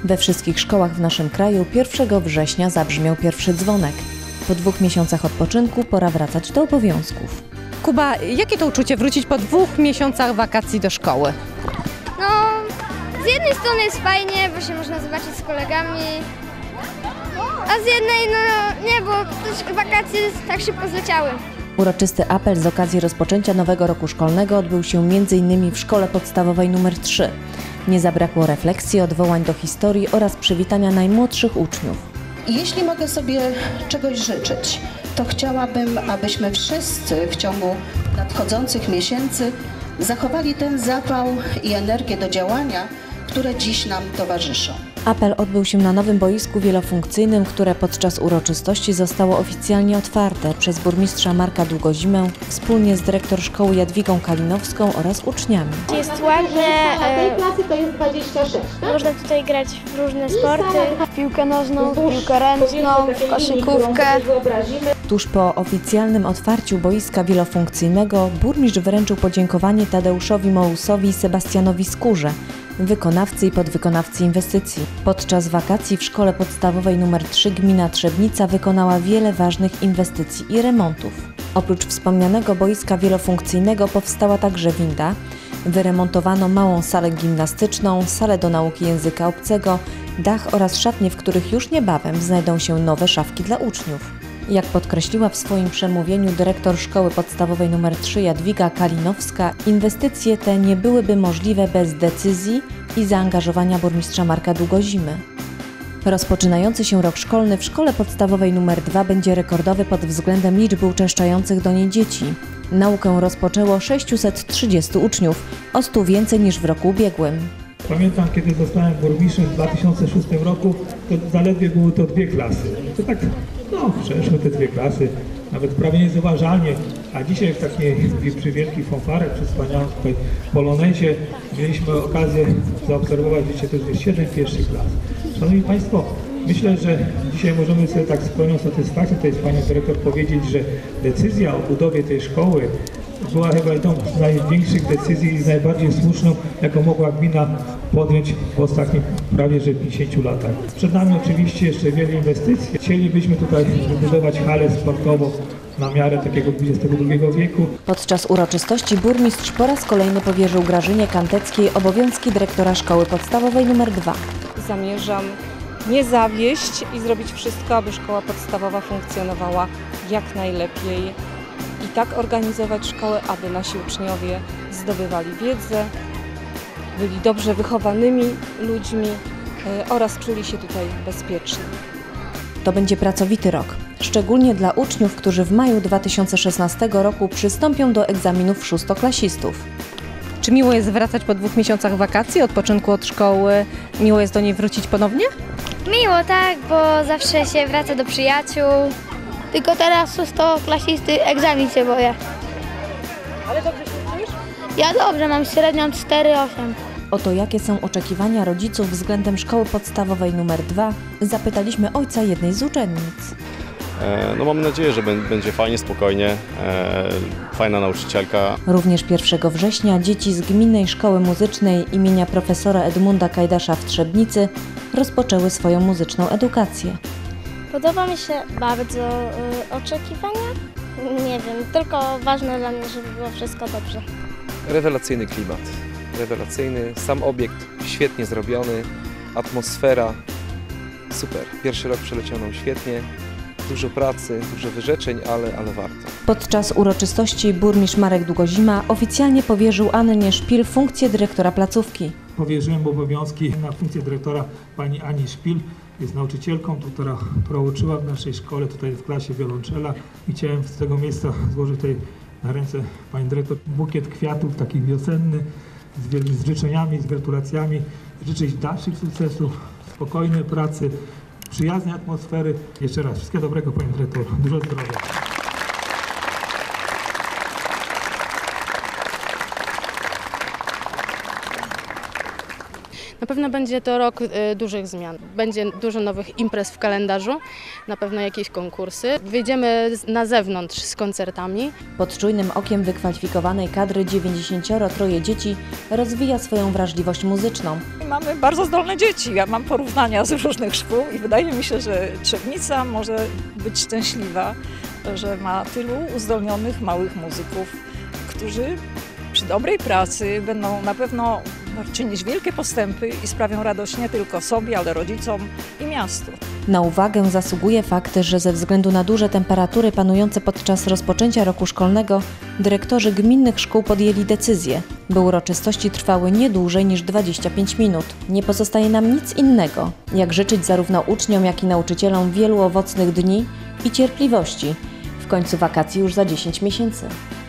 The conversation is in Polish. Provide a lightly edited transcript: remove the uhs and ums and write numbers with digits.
We wszystkich szkołach w naszym kraju 1 września zabrzmiał pierwszy dzwonek. Po 2 miesiącach odpoczynku pora wracać do obowiązków. Kuba, jakie to uczucie wrócić po 2 miesiącach wakacji do szkoły? No, z jednej strony jest fajnie, bo się można zobaczyć z kolegami, a z jednej, no nie, bo też wakacje tak szybko zleciały. Uroczysty apel z okazji rozpoczęcia nowego roku szkolnego odbył się m.in. w Szkole Podstawowej nr 3. Nie zabrakło refleksji, odwołań do historii oraz przywitania najmłodszych uczniów. Jeśli mogę sobie czegoś życzyć, to chciałabym, abyśmy wszyscy w ciągu nadchodzących miesięcy zachowali ten zapał i energię do działania, które dziś nam towarzyszą. Apel odbył się na nowym boisku wielofunkcyjnym, które podczas uroczystości zostało oficjalnie otwarte przez burmistrza Marka Długozimę wspólnie z dyrektor szkoły Jadwigą Kalinowską oraz uczniami. Jest ładnie, tej klasy to jest 26. można tutaj grać w różne sporty, w piłkę nożną, w piłkę ręczną, w koszykówkę. Tuż po oficjalnym otwarciu boiska wielofunkcyjnego burmistrz wręczył podziękowanie Tadeuszowi Mołusowi i Sebastianowi Skórze, wykonawcy i podwykonawcy inwestycji. Podczas wakacji w Szkole Podstawowej nr 3 gmina Trzebnica wykonała wiele ważnych inwestycji i remontów. Oprócz wspomnianego boiska wielofunkcyjnego powstała także winda, wyremontowano małą salę gimnastyczną, salę do nauki języka obcego, dach oraz szatnie, w których już niebawem znajdą się nowe szafki dla uczniów. Jak podkreśliła w swoim przemówieniu dyrektor Szkoły Podstawowej nr 3 Jadwiga Kalinowska, inwestycje te nie byłyby możliwe bez decyzji i zaangażowania burmistrza Marka Długozimy. Rozpoczynający się rok szkolny w Szkole Podstawowej nr 2 będzie rekordowy pod względem liczby uczęszczających do niej dzieci. Naukę rozpoczęło 630 uczniów, o 100 więcej niż w roku ubiegłym. Pamiętam, kiedy zostałem burmistrzem w 2006 roku, to zaledwie były to 2 klasy. To tak, przeszły te 2 klasy, nawet prawie niezauważalnie. A dzisiaj w takiej przy wielkich fanfarach, przy wspaniałym tutaj polonezie mieliśmy okazję zaobserwować dzisiaj też 7 pierwszych klas. Szanowni Państwo, myślę, że dzisiaj możemy sobie tak z pełną satysfakcją, tutaj Panią Dyrektor powiedzieć, że decyzja o budowie tej szkoły była chyba jedną z największych decyzji i najbardziej słuszną, jaką mogła gmina podjąć w ostatnich prawie że 50 latach. Przed nami oczywiście jeszcze wiele inwestycji. Chcielibyśmy tutaj wybudować halę sportową na miarę takiego XXI wieku. Podczas uroczystości burmistrz po raz kolejny powierzył Grażynie Kanteckiej obowiązki dyrektora Szkoły Podstawowej nr 2. Zamierzam nie zawieść i zrobić wszystko, aby szkoła podstawowa funkcjonowała jak najlepiej i tak organizować szkołę, aby nasi uczniowie zdobywali wiedzę, byli dobrze wychowanymi ludźmi oraz czuli się tutaj bezpiecznie. To będzie pracowity rok, szczególnie dla uczniów, którzy w maju 2016 roku przystąpią do egzaminów szóstoklasistów. Czy miło jest wracać po 2 miesiącach wakacji, odpoczynku od szkoły? Miło jest do niej wrócić ponownie? Miło, tak, bo zawsze się wraca do przyjaciół. Tylko teraz szóstoklasisty egzamin się boję. Ale dobrze się czujesz? Ja dobrze, mam średnią 4,8. O to, jakie są oczekiwania rodziców względem Szkoły Podstawowej nr 2, zapytaliśmy ojca jednej z uczennic. No mam nadzieję, że będzie fajnie, spokojnie, fajna nauczycielka. Również 1 września dzieci z Gminnej Szkoły Muzycznej imienia profesora Edmunda Kajdasza w Trzebnicy rozpoczęły swoją muzyczną edukację. Podoba mi się bardzo oczekiwania. Nie wiem, tylko ważne dla mnie, żeby było wszystko dobrze. Rewelacyjny klimat, rewelacyjny, sam obiekt świetnie zrobiony, atmosfera super. Pierwszy rok przeleciał nam świetnie, dużo pracy, dużo wyrzeczeń, ale warto. Podczas uroczystości burmistrz Marek Długozima oficjalnie powierzył Annie Szpil funkcję dyrektora placówki. Powierzyłem obowiązki na funkcję dyrektora pani Ani Szpil. Jest nauczycielką, która uczyła w naszej szkole, tutaj w klasie wiolonczela. I chciałem z tego miejsca złożyć tutaj na ręce pani dyrektor bukiet kwiatów, takich wiosenny, z życzeniami, z gratulacjami. Życzyć dalszych sukcesów, spokojnej pracy, przyjaznej atmosfery. Jeszcze raz wszystkiego dobrego, pani dyrektor. Dużo zdrowia. Na pewno będzie to rok dużych zmian. Będzie dużo nowych imprez w kalendarzu, na pewno jakieś konkursy. Wyjdziemy na zewnątrz z koncertami. Pod czujnym okiem wykwalifikowanej kadry 93 dzieci rozwija swoją wrażliwość muzyczną. Mamy bardzo zdolne dzieci. Ja mam porównania z różnych szkół i wydaje mi się, że Trzebnica może być szczęśliwa, że ma tylu uzdolnionych małych muzyków, którzy przy dobrej pracy będą na pewno czynić wielkie postępy i sprawią radość nie tylko sobie, ale rodzicom i miastu. Na uwagę zasługuje fakt, że ze względu na duże temperatury panujące podczas rozpoczęcia roku szkolnego, dyrektorzy gminnych szkół podjęli decyzję, by uroczystości trwały nie dłużej niż 25 minut. Nie pozostaje nam nic innego, jak życzyć zarówno uczniom, jak i nauczycielom wielu owocnych dni i cierpliwości. W końcu wakacji już za 10 miesięcy.